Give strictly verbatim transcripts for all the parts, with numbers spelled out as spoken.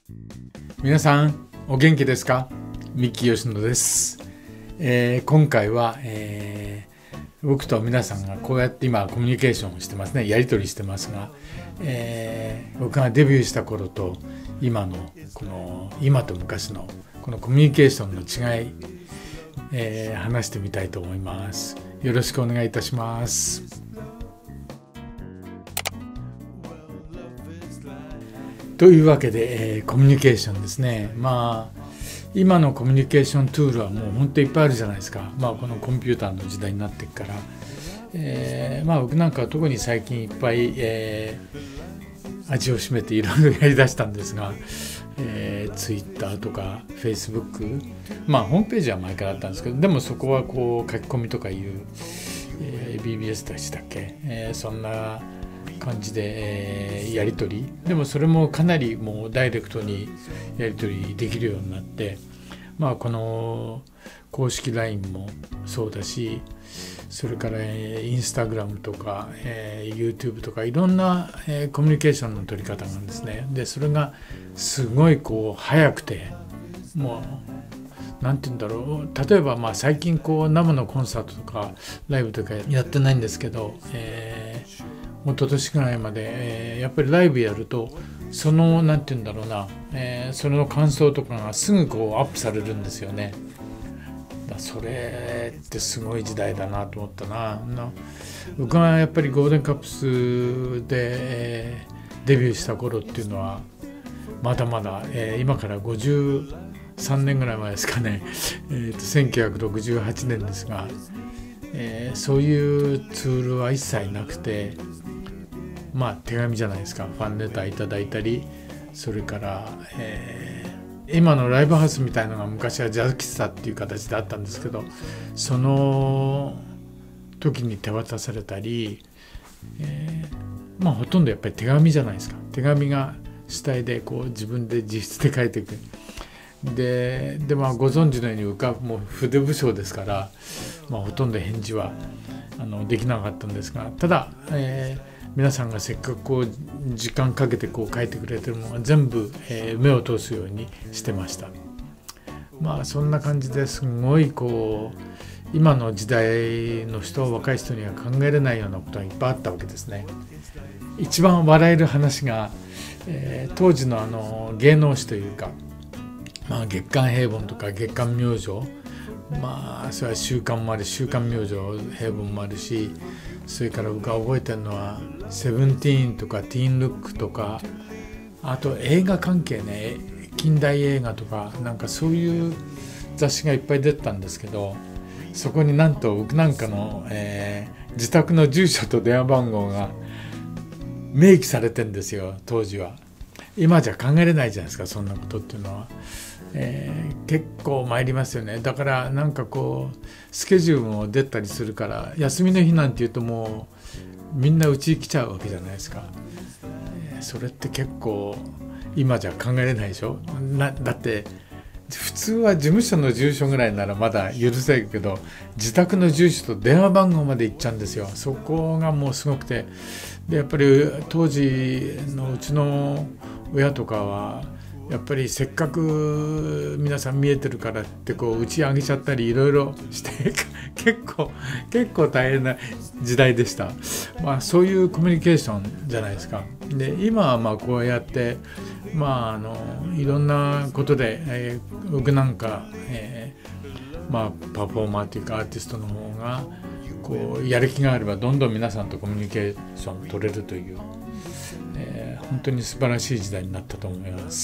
皆さんお元気ですか？三木吉野です、えー、今回は、えー、僕と皆さんがこうやって今コミュニケーションをしてますね、やり取りしてますが、えー、僕がデビューした頃と今のこの今と昔のこのコミュニケーションの違い、えー、話してみたいと思います。よろしくお願いいたします。というわけで、えー、コミュニケーションですね。まあ今のコミュニケーションツールはもう本当にいっぱいあるじゃないですか。まあこのコンピューターの時代になっていくから、えー、まあ僕なんかは特に最近いっぱい、えー、味を占めていろいろやりだしたんですが、えー、ツイッターとかフェイスブック、まあホームページは前からあったんですけど、でもそこはこう書き込みとかいう、えー、ビービーエス でしたっけ、えー、そんな感じで、えー、やり取りでもそれもかなりもうダイレクトにやり取りできるようになって、まあこの公式 ライン もそうだし、それからインスタグラムとか、えー、YouTube とかいろんな、えー、コミュニケーションの取り方なんですね。でそれがすごいこう早くて、もうなんて言うんだろう、例えばまあ最近こう生のコンサートとかライブとかやってないんですけど、えー一昨年ぐらいまで、えー、やっぱりライブやるとそのなんて言うんだろうな、えー、その感想とかがすぐこうアップされるんですよね。だそれってすごい時代だなと思ったな。な僕がやっぱりゴールデンカップスで、えー、デビューした頃っていうのはまだまだ、えー、今からごじゅうさんねんぐらい前ですかね、えー、とせんきゅうひゃくろくじゅうはちねんですが、えー、そういうツールは一切なくて、まあ手紙じゃないですか。ファンレターいただいたり、それから、えー、今のライブハウスみたいなのが昔はジャズ喫茶っていう形であったんですけど、その時に手渡されたり、えー、まあほとんどやっぱり手紙じゃないですか。手紙が主体でこう自分で自筆で書いていく。で、でまあご存知のように僕はもう筆不詳ですから、まあ、ほとんど返事はあのできなかったんですが、ただ、えー皆さんがせっかくこう時間かけてこう書いてくれてるものが全部、えー、目を通すようにしてました。まあそんな感じですごいこう今の時代の人、若い人には考えれないようなことがいっぱいあったわけですね。一番笑える話が、えー、当時のあの芸能誌というか、まあ、月刊平凡とか月刊明星、まあそれは週刊もある、週刊明星平凡もあるし、それから僕が覚えてるのはセブンティーンとかティーンルックとか、あと映画関係ね、近代映画とかなんかそういう雑誌がいっぱい出てたんですけど、そこになんと僕なんかの、えー、自宅の住所と電話番号が明記されてんですよ、当時は。今じゃ考えれないじゃないですか、そんなことっていうのは。えー、結構参りますよね。だからなんかこうスケジュールも出たりするから、休みの日なんていうともうみんなうちに来ちゃうわけじゃないですか。えー、それって結構今じゃ考えれないでしょ。なだって普通は事務所の住所ぐらいならまだ許せるけど、自宅の住所と電話番号まで行っちゃうんですよ。そこがもうすごくて、でやっぱり当時のうちの親とかはやっぱりせっかく皆さん見えてるからってこう打ち上げちゃったりいろいろして結構結構大変な時代でした。まあそういうコミュニケーションじゃないですか。で今はまあこうやってまああのいろんなことで、えー、僕なんか、えー、まあパフォーマーというかアーティストの方がこうやる気があればどんどん皆さんとコミュニケーション取れるという、えー、本当に素晴らしい時代になったと思います。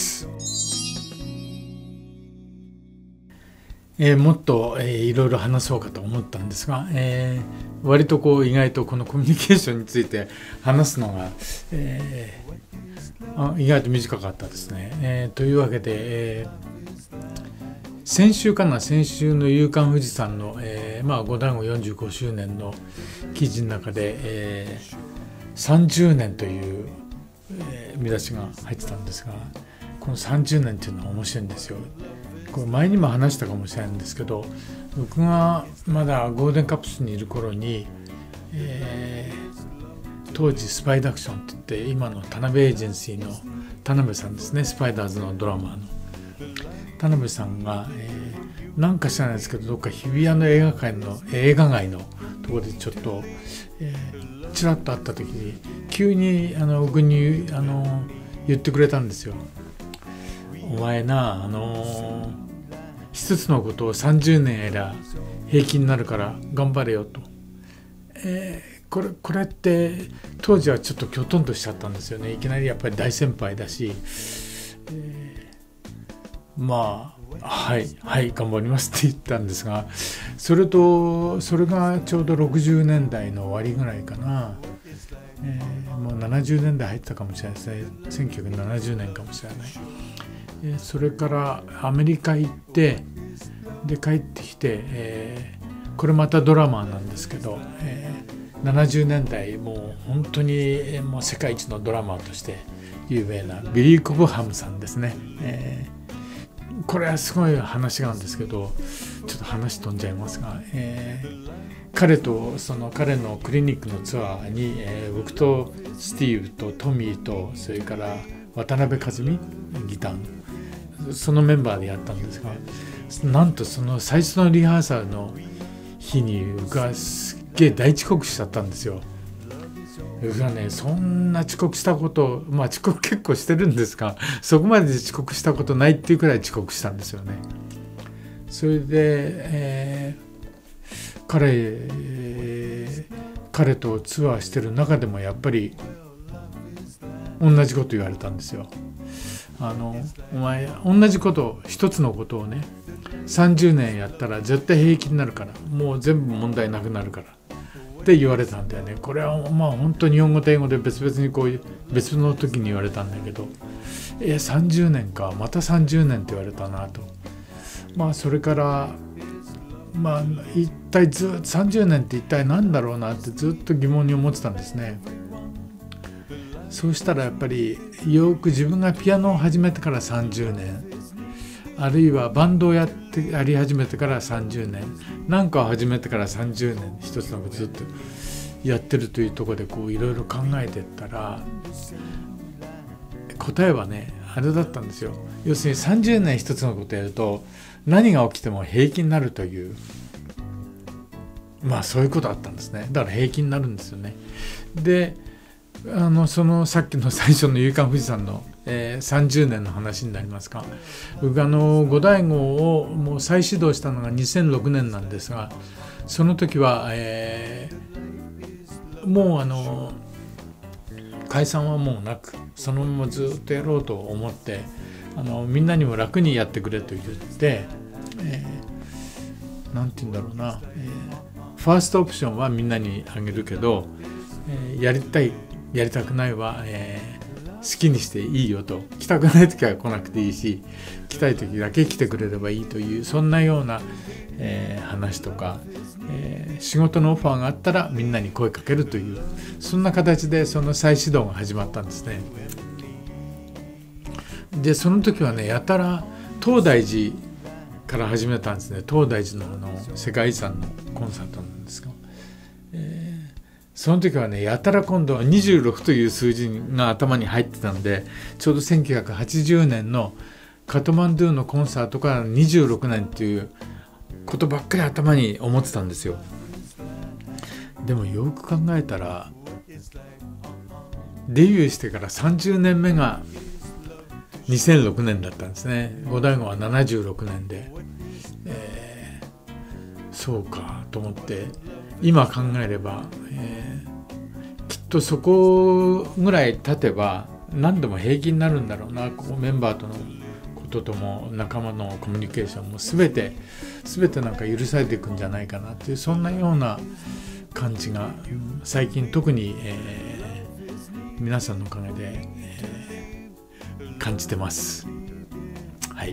えー、もっと、えー、いろいろ話そうかと思ったんですが、えー、割とこう意外とこのコミュニケーションについて話すのが、えー、あ意外と短かったですね。えー、というわけで、えー、先週かな先週の夕刊富士山の、えーまあ、五団子よんじゅうごしゅうねんの記事の中で、えー、さんじゅうねんという、えー、見出しが入ってたんですが、このさんじゅうねんっていうのは面白いんですよ。これ前にも話したかもしれないんですけど、僕がまだゴールデンカップスにいる頃に、えー当時スパイダクションって言って今の田辺エージェンシーの田辺さんですね、スパイダーズのドラマーの田辺さんが、えー、なんか知らないですけどどっか日比谷の映画界の映画街のところでちょっと、えー、ちらっと会った時に急にあの僕にあの言ってくれたんですよ。お前な、あのー、一つのことをさんじゅうねんやりゃ平気になるから頑張れよと、えー、これ、これって当時はちょっときょとんとしちゃったんですよね。いきなりやっぱり大先輩だし、えー、まあはいはい頑張りますって言ったんですが、それとそれがちょうどろくじゅうねんだいの終わりぐらいかな、えー、もうななじゅうねんだい入ったかもしれないですね。せんきゅうひゃくななじゅうねんかもしれない。えー、それからアメリカ行ってで帰ってきて、えー、これまたドラマーなんですけど、えー、ななじゅうねんだいもう本当にもう世界一のドラマーとして有名なビリー・コブハムさんですね。えー、これはすごい話なんですけどちょっと話飛んじゃいますが、えー、彼とその彼のクリニックのツアーに、えー、僕とスティーブとトミーとそれから渡辺和美ギターのそのメンバーでやったんですが、なんとその最初のリハーサルの日に僕はすっげえ大遅刻しちゃったんですよ。僕はねそんな遅刻したことまあ遅刻結構してるんですがそこまで遅刻したことないっていうくらい遅刻したんですよね。それで、えー、彼、えー、彼とツアーしてる中でもやっぱり同じこと言われたんですよ。あのお前同じこと一つのことをねさんじゅうねんやったら絶対平気になるからもう全部問題なくなるからって言われたんだよね。これはまあ本当に日本語と英語で別々にこういう別の時に言われたんだけど、えさんじゅうねんかまたさんじゅうねんって言われたなと。まあそれからまあ一体ずっとさんじゅうねんって一体何だろうなってずっと疑問に思ってたんですね。そうしたらやっぱりよく自分がピアノを始めてからさんじゅうねん、あるいはバンドをやってやり始めてからさんじゅうねん、なんかを始めてからさんじゅうねん一つのことずっとやってるというところでこういろいろ考えていったら答えはねあれだったんですよ。要するにさんじゅうねん一つのことやると何が起きても平気になるという、まあそういうことだったんですね。だから平気になるんですよね。であのそのさっきの最初の夕刊富士山の、えー、さんじゅうねんの話になりますが、僕あの五醍醐をもう再始動したのがにせんろくねんなんですが、その時は、えー、もうあの解散はもうなくそのままずっとやろうと思ってあのみんなにも楽にやってくれと言って、えー、なんて言うんだろうな、えー、ファーストオプションはみんなにあげるけど、えー、やりたいやりたくないは、えー、好きにしていいよと、来たくない時は来なくていいし来たい時だけ来てくれればいいというそんなような、えー、話とか、えー、仕事のオファーがあったらみんなに声かけるというそんな形でその再始動が始まったんですね。でその時はねやたら東大寺から始めたんですね。東大寺 の, あの世界遺産のコンサートなんですが、えーその時はねやたら今度はにじゅうろくという数字が頭に入ってたので、ちょうどせんきゅうひゃくはちじゅうねんのカトマンドゥのコンサートからにじゅうろくねんっていうことばっかり頭に思ってたんですよ。でもよく考えたらデビューしてからさんじゅうねんめがにせんろくねんだったんですね。五醍醐はななじゅうろくねんで、えー、そうかと思って今考えれば、えー、きっとそこぐらい経てば何でも平気になるんだろうな。こうメンバーとのこととも仲間のコミュニケーションも全て全てなんか許されていくんじゃないかなっていうそんなような感じが最近特に、えー、皆さんのおかげで、えー、感じてます。はい。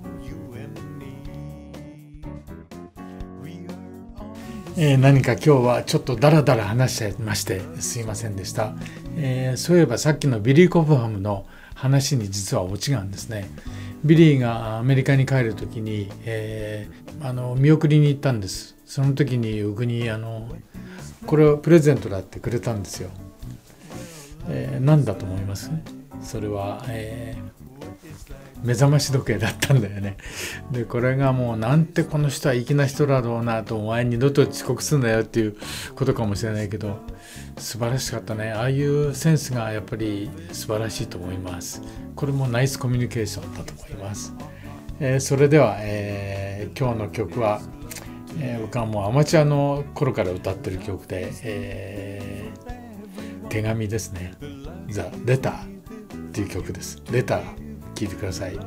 えー、何か今日はちょっとダラダラ話しちゃいましてすいませんでした。えー、そういえばさっきのビリー・コブハムの話に実はオチがあるんですね。ビリーがアメリカに帰るときに、えー、あの見送りに行ったんです。その時に僕にあのこれをプレゼントだってくれたんですよ。 えー、何だと思います？それは、えー、目覚まし時計だったんだよね。でこれがもうなんてこの人は粋な人だろうなと、お前二度と遅刻するんだよっていうことかもしれないけど、素晴らしかったね。ああいうセンスがやっぱり素晴らしいと思います。これもナイスコミュニケーションだと思います。えー、それでは、えー、今日の曲は、えー、僕はもうアマチュアの頃から歌ってる曲で、えー、手紙ですね。The Letter っていう曲です。レター聴いてください。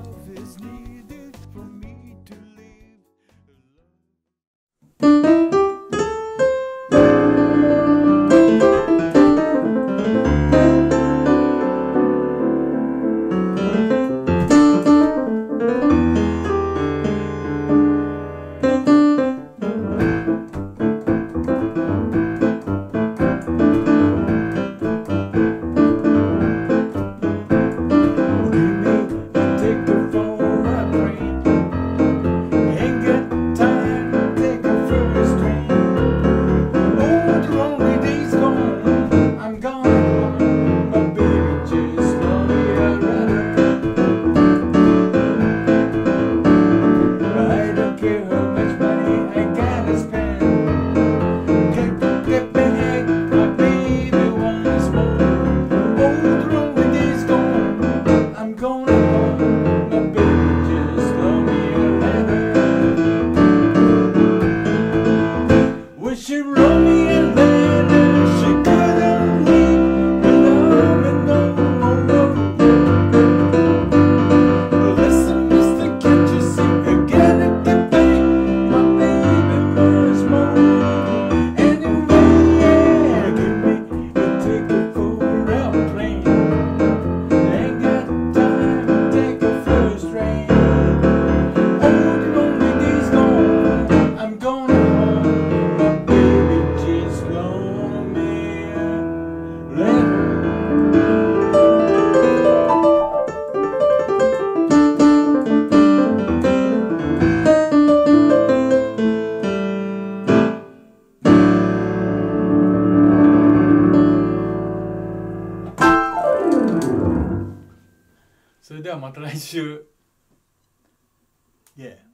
それではまた来週。Yeah.